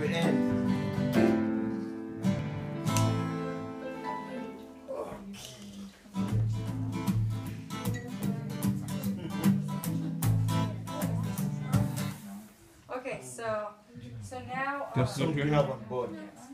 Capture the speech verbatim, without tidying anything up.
very end. Okay, so so now Got uh, some help on board.